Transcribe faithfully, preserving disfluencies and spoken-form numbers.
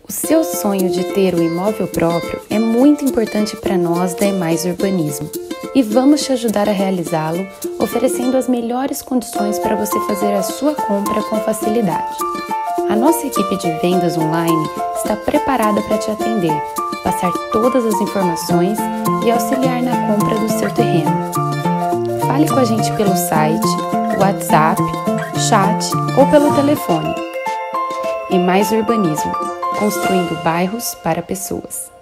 O seu sonho de ter um imóvel próprio é muito importante para nós da Emais Urbanismo e vamos te ajudar a realizá-lo, oferecendo as melhores condições para você fazer a sua compra com facilidade. A nossa equipe de vendas online está preparada para te atender, passar todas as informações e auxiliar na compra do seu terreno. Fale com a gente pelo site, WhatsApp, chat ou pelo telefone. Emais Urbanismo, construindo bairros para pessoas.